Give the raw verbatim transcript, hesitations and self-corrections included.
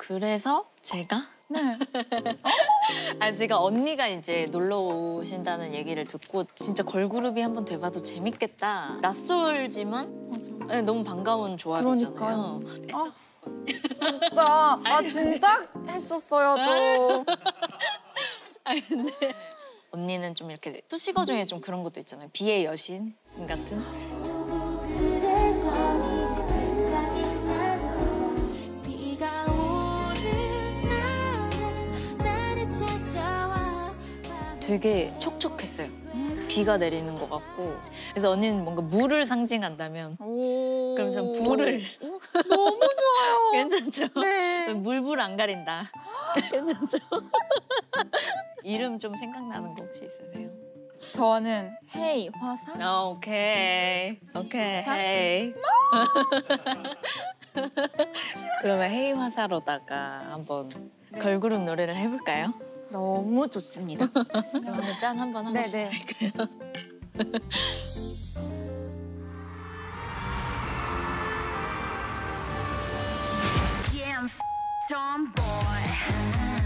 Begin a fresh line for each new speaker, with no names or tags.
그래서 제가
네.
아 제가 언니가 이제 놀러 오신다는 얘기를 듣고 진짜 걸그룹이 한번 돼봐도 재밌겠다. 낯설지만
맞아.
네, 너무 반가운 조합이잖아요.
아, 진짜 아 진짜 했었어요 저.
아 근데 언니는 좀 이렇게 수식어 중에 좀 그런 것도 있잖아요. 비의 여신 같은. 되게 촉촉했어요. 비가 내리는 것 같고. 그래서 언니는 뭔가 물을 상징한다면
오.
그럼 전 불을.
오, 너무 좋아요.
괜찮죠?
네.
물불 안 가린다. 괜찮죠? 이름 좀 생각나는 거 혹시 있으세요?
저는 헤이 화사.
아, 오케이. 오케이. 헤이. 그러면 헤이 화사로다가 한번
네.
걸그룹 노래를 해볼까요?
너무 좋습니다.
그럼 한번 짠 한번 하고
네네.
시작할까요?
Yeah, I'm tomboy.